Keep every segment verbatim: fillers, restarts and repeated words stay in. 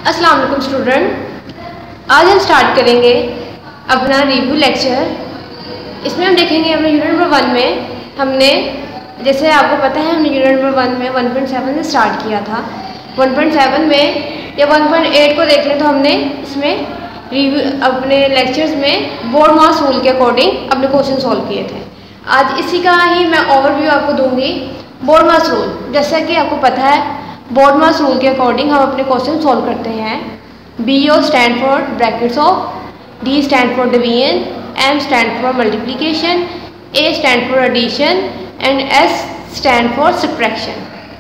अस्सलाम वालेकुम स्टूडेंट, आज हम स्टार्ट करेंगे अपना रिव्यू लेक्चर। इसमें हम देखेंगे अपने यूनिट नंबर वन में हमने, जैसे आपको पता है, हमने यूनिट नंबर वन में वन पॉइंट सेवन से स्टार्ट किया था। वन पॉइंट सेवन में या वन पॉइंट एट को देख लें तो हमने इसमें रिव्यू अपने लेक्चर्स में बोर्ड मास रूल के अकॉर्डिंग अपने क्वेश्चन सॉल्व किए थे। आज इसी का ही मैं ओवरव्यू आपको दूंगी। बोर्ड मास रूल, जैसा कि आपको पता है, बोर्ड मास रूल के अकॉर्डिंग हम अपने क्वेश्चन सॉल्व करते हैं। B O stand for brackets of, D stand for division, M stand for multiplication, A stand for addition and S stand for subtraction.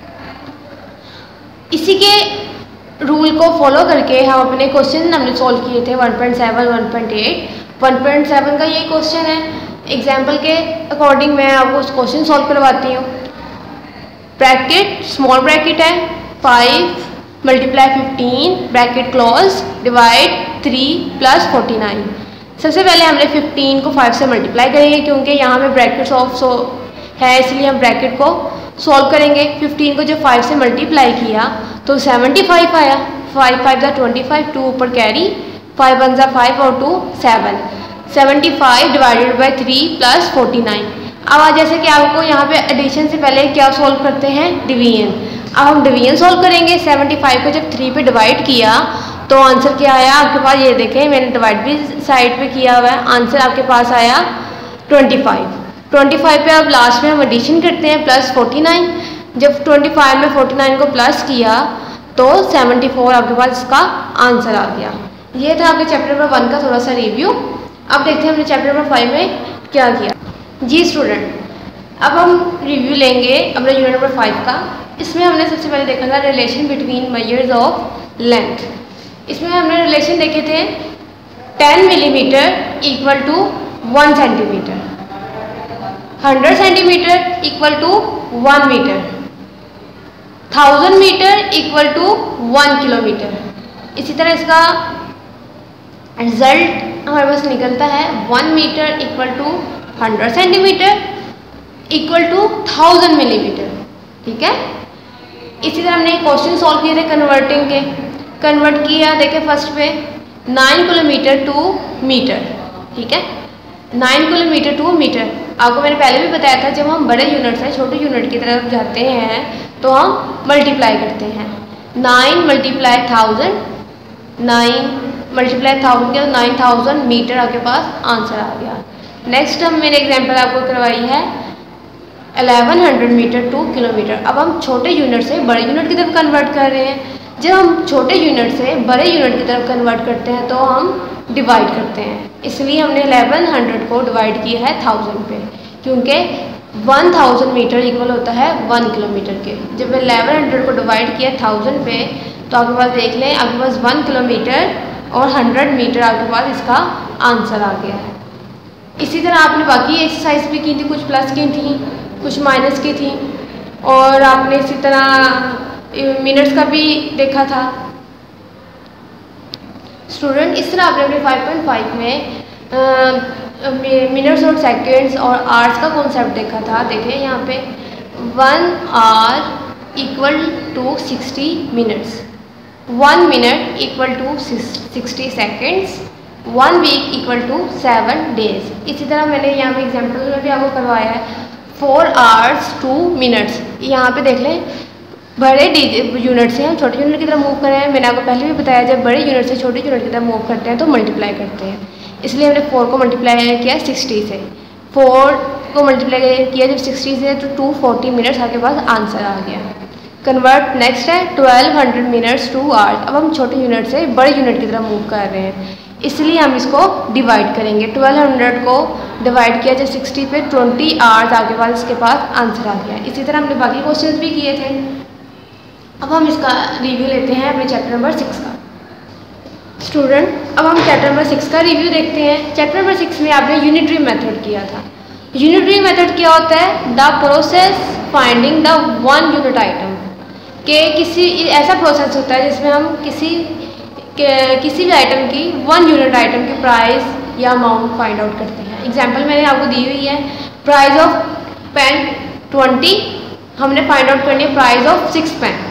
इसी के रूल को फॉलो करके हम अपने क्वेश्चन हमने सॉल्व किए थे one point seven, one point eight. One point seven का ये क्वेश्चन है, एग्जाम्पल के अकॉर्डिंग मैं आपको उस क्वेश्चन सॉल्व करवाती हूँ। ब्रैकेट स्मॉल ब्रैकेट है, five multiply fifteen bracket close divide three plus forty nine. सबसे पहले हमने फिफ्टीन को फाइव से मल्टीप्लाई करेंगे क्योंकि यहाँ पे ब्रैकेट्स ऑफ सो है, इसलिए हम ब्रैकेट को सॉल्व करेंगे। फिफ्टीन को जब फाइव से मल्टीप्लाई किया तो सेवेंटी फाइव आया। फाइव फाइव ज़ा ट्वेंटी फाइव, टू ऊपर कैरी, फाइव वन ज़ा फाइव और two seven. Seventy five divided by three plus forty nine. अब आज जैसे कि आपको यहाँ पे एडिशन से पहले क्या सॉल्व करते हैं, डिवीजन। अब हम डिवीजन सॉल्व करेंगे। सेवेंटी फाइव को जब थ्री पे डिवाइड किया तो आंसर क्या आया आपके पास, ये देखें मैंने डिवाइड भी साइड पे किया हुआ है। आंसर आपके पास आया ट्वेंटी फाइव। ट्वेंटी फाइव पे अब लास्ट में हम एडिशन करते हैं, प्लस फोर्टी नाइन। जब ट्वेंटी फाइव में फोर्टी नाइन को प्लस किया तो सेवेंटी फोर आपके पास इसका आंसर आ गया। ये था आपके चैप्टर नंबर वन का थोड़ा सा रिव्यू। अब देखते हैं हमने चैप्टर नंबर फाइव में क्या किया। जी स्टूडेंट, अब हम रिव्यू लेंगे अपने यूनिट नंबर फाइव का। इसमें हमने सबसे पहले देखा था relation between measures of length. इसमें हमने रिलेशन देखे थे ten millimetre equal to one centimetre, hundred centimetre equal to one metre, thousand metre equal to one kilometre. इसी तरह इसका रिजल्ट हमारे पास निकलता है one metre equal to hundred centimetre equal to thousand millimetre. ठीक है, इसी तरह हमने क्वेश्चन सॉल्व किए थे कन्वर्टिंग के। कन्वर्ट किया, देखे फर्स्ट पे नाइन किलोमीटर टू मीटर। ठीक है, नाइन किलोमीटर टू मीटर। आपको मैंने पहले भी बताया था, जब हम बड़े यूनिट से छोटे यूनिट की तरफ जाते हैं तो हम मल्टीप्लाई करते हैं। Nine multiply thousand, nine multiply thousand के नाइन थाउजेंड मीटर आपके पास आंसर आ गया। नेक्स्ट हम मैंने एग्जांपल आपको करवाई है eleven hundred metre to kilometre. अब हम छोटे यूनिट से बड़े यूनिट की तरफ कन्वर्ट कर रहे हैं। जब हम छोटे यूनिट से बड़े यूनिट की तरफ कन्वर्ट करते हैं तो हम डिवाइड करते हैं, इसलिए हमने एलेवन हंड्रेड को डिवाइड किया है थाउजेंड पे, क्योंकि वन थाउजेंड मीटर इक्वल होता है वन किलोमीटर के। जब एलेवन हंड्रेड को डिवाइड किया थाउजेंड पे तो आपके पास देख लें, आपके पास वन किलोमीटर और हंड्रेड मीटर आपके पास इसका आंसर आ गया है। इसी तरह आपने बाकी एक्सरसाइज भी की थी, कुछ प्लस की थी, कुछ माइनस की थी, और आपने इसी तरह मिनट्स का भी देखा था। स्टूडेंट, इस तरह आपने अपने फाइव पॉइंट फाइव में मिनट्स और सेकेंड्स और आवर्स का कॉन्सेप्ट देखा था। देखें यहाँ पे one hour equal to sixty minutes, one minute equal to sixty seconds, one week equal to seven days. इसी तरह मैंने यहाँ पे एग्जाम्पल में भी आपको करवाया है फोर आवर्स टू मिनट्स। यहाँ पे देख लें, बड़े यूनिट से हम छोटे यूनिट की तरफ मूव कर रहे हैं। मैंने आपको पहले भी बताया, जब बड़े यूनिट से छोटे यूनिट की तरफ मूव करते हैं तो मल्टीप्लाई करते हैं, इसलिए हमने फोर को मल्टीप्लाई किया सिक्सटी से। फोर को मल्टीप्लाई किया जब सिक्सटी से तो टू फोर्टी मिनट्स आपके पास आंसर आ गया। कन्वर्ट नेक्स्ट है twelve hundred minutes to hours. अब हम छोटे यूनिट से बड़े यूनिट की तरफ मूव कर रहे हैं, इसलिए हम इसको डिवाइड करेंगे। ट्वेल्व हंड्रेड को डिवाइड किया जब सिक्सटी पे, ट्वेंटी आवर्स आपके पास इसके पास आंसर आ गया। इसी तरह हमने बाकी क्वेश्चंस भी किए थे। अब हम इसका रिव्यू लेते हैं अपने चैप्टर नंबर सिक्स का। स्टूडेंट, अब हम चैप्टर नंबर सिक्स का रिव्यू देखते हैं। चैप्टर नंबर सिक्स में आपने यूनिटरी मेथड किया था। यूनिटरी मेथड क्या होता है, the process finding the one unit item. के किसी ऐसा प्रोसेस होता है जिसमें हम किसी किसी भी आइटम की वन यूनिट आइटम की प्राइस या अमाउंट फाइंड आउट करते हैं। एग्जांपल मैंने आपको दी हुई है, प्राइस ऑफ पेन ट्वेंटी, हमने फाइंड आउट करनी है प्राइस ऑफ सिक्स पेन।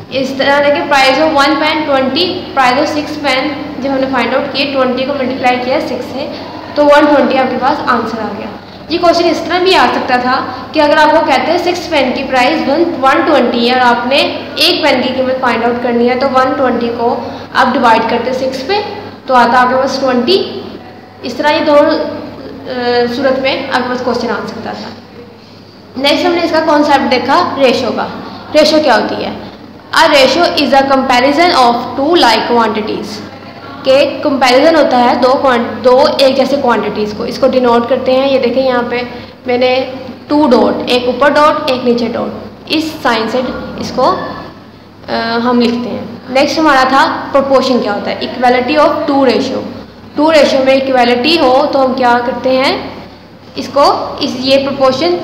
इस तरह देखिए price of one pen twenty, price of six pen जब हमने फाइंड आउट किए ट्वेंटी को मल्टीप्लाई किया सिक्स से तो वन ट्वेंटी आपके पास आंसर आ गया। ये क्वेश्चन इस तरह भी आ सकता था कि अगर आपको कहते हैं सिक्स पेन की प्राइस वन वन ट्वेंटी है और आपने एक पेन की कीमत फाइंड आउट करनी है तो वन ट्वेंटी को आप डिवाइड करते सिक्स पे तो आता आपके पास ट्वेंटी। इस तरह ये दोनों सूरत में आपके पास क्वेश्चन आ सकता था। नेक्स्ट हमने इसका कॉन्सेप्ट देखा रेशो का। रेशो क्या होती है? A ratio is a comparison of two like quantities के कंपैरिजन होता है दो दो एक जैसे क्वांटिटीज़ को। इसको डिनोट करते हैं, ये देखें यहाँ पे मैंने टू डॉट, एक ऊपर डॉट एक नीचे डॉट, इस साइन से इसको आ, हम लिखते हैं। नेक्स्ट हमारा था प्रोपोर्शन क्या होता है? Equality of two ratio. Two ratio में इक्वालिटी हो तो हम क्या करते हैं इसको, इस ये प्रोपोर्शन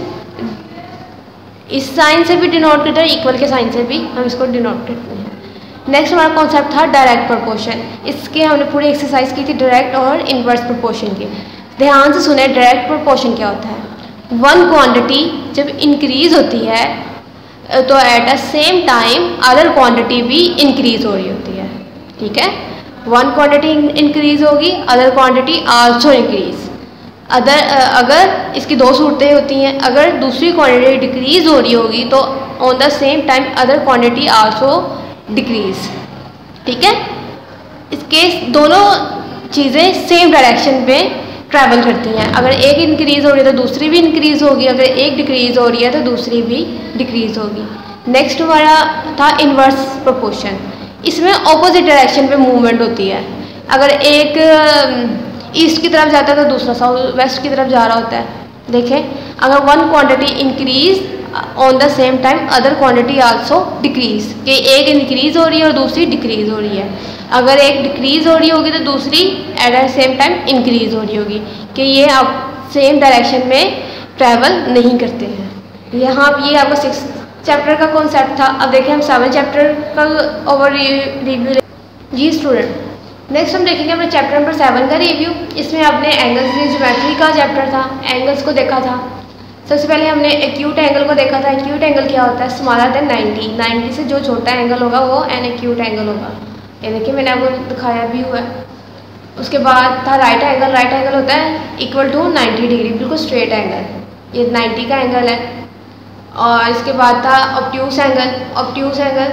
इस साइन से भी डिनोट करते हैं, इक्वल के साइन से भी हम इसको डिनोट करते हैं। नेक्स्ट हमारा कॉन्सेप्ट था डायरेक्ट प्रोपोर्शन। इसके हमने पूरी एक्सरसाइज की थी डायरेक्ट और इनवर्स प्रोपोर्शन की। ध्यान से सुने डायरेक्ट प्रोपोर्शन क्या होता है। वन क्वांटिटी जब इंक्रीज होती है तो at a same time other quantity भी इंक्रीज हो रही होती है। ठीक है, वन क्वांटिटी इंक्रीज होगी, other quantity also increase. Other अगर इसकी दो सूरतें होती हैं, अगर दूसरी क्वांटिटी डिक्रीज हो रही होगी तो on the same time other quantity also decrease. ठीक है, इसके दोनों चीज़ें सेम डायरेक्शन में ट्रैवल करती हैं। अगर एक इंक्रीज हो रही है तो दूसरी भी इंक्रीज होगी, अगर एक डिक्रीज हो रही है तो दूसरी भी डिक्रीज होगी। नेक्स्ट हमारा था इनवर्स प्रोपोर्शन। इसमें ऑपोजिट डायरेक्शन पे मूवमेंट होती है। अगर एक ईस्ट की तरफ जाता है तो दूसरा साउथ वेस्ट की तरफ जा रहा होता है। देखें, अगर one quantity increase on the same time other quantity also decrease, कि एक इंक्रीज हो रही है और दूसरी डिक्रीज हो रही है। अगर एक डिक्रीज हो रही होगी तो दूसरी at the same time increase हो रही होगी, कि ये आप सेम डायरेक्शन में ट्रैवल नहीं करते हैं। यहाँ ये आपका सिक्स चैप्टर का कॉन्सेप्ट था। अब देखें हम सेवन चैप्टर का ओवर रिव्यू। जी स्टूडेंट, नेक्स्ट हम देखेंगे अपने चैप्टर नंबर सेवन का रिव्यू। इसमें आपने एंगल्स की ज्योमेट्री का चैप्टर था, एंगल्स को देखा था। सबसे पहले हमने एक्यूट एंगल को देखा था। एक्यूट एंगल क्या होता है? स्मॉलर देन नाइन्टी, नाइन्टी से जो छोटा एंगल होगा वो एन एक्यूट एंगल होगा। ये देखिए मैंने आपको दिखाया भी हुआ है। उसके बाद था राइट एंगल। राइट एंगल होता है इक्वल टू नाइन्टी डिग्री, बिल्कुल स्ट्रेट एंगल, ये नाइन्टी का एंगल है। और इसके बाद था ऑब्ट्यूस एंगल। ऑब्ट्यूस एंगल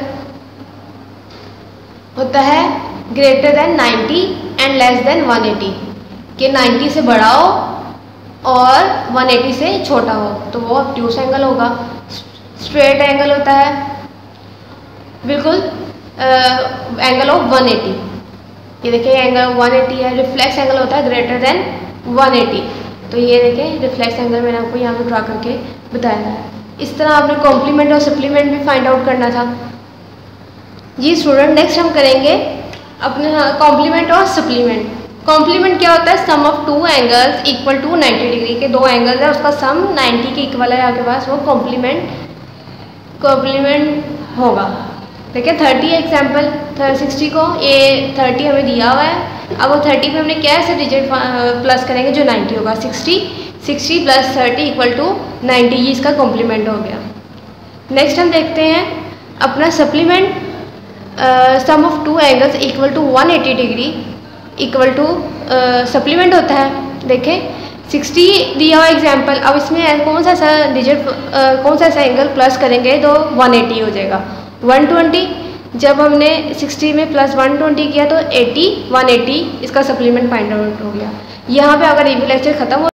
होता है greater than ninety and less than one eighty, कि नाइन्टी से बड़ा हो और वन एटी से छोटा हो तो वो ऑब्ट्यूस एंगल होगा। स्ट्रेट एंगल होता है बिल्कुल एंगल ऑफ वन एटी। ये देखिए एंगल वन एटी है। रिफ्लेक्स एंगल होता है ग्रेटर देन वन एटी, तो ये देखिए रिफ्लेक्स एंगल मैंने आपको यहाँ पे ड्रा करके बताया है। इस तरह आपने कॉम्प्लीमेंट और सप्लीमेंट भी फाइंड आउट करना था। जी स्टूडेंट, नेक्स्ट हम करेंगे अपने कॉम्प्लीमेंट और सप्लीमेंट। कॉम्प्लीमेंट क्या होता है? Sum of two angles equal to ninety degree के दो एंगल्स है, उसका सम नाइन्टी के इक्वल है आपके पास, वो कॉम्प्लीमेंट कॉम्प्लीमेंट होगा। देखिए थर्टी एग्जाम्पल सिक्सटी को, ये थर्टी हमें दिया हुआ है। अब वो थर्टी पे हमने क्या ऐसे डिजिट प्लस करेंगे जो नाइन्टी होगा। Sixty sixty plus thirty equal to ninety, ये इसका कॉम्प्लीमेंट हो गया। नेक्स्ट हम देखते हैं अपना supplement. Sum of two angles equal to one eighty degree equal to supplement होता है। देखें सिक्सटी दिया हुआ एग्जाम्पल, अब इसमें कौन सा ऐसा डिजिट कौन सा ऐसा एंगल प्लस करेंगे तो वन एटी हो जाएगा। वन ट्वेंटी जब हमने सिक्सटी में प्लस वन ट्वेंटी किया तो एटी वन एटी, इसका सप्लीमेंट फाइंड आउट हो गया। यहाँ पे अगर रिव्यू लेक्चर खत्म हो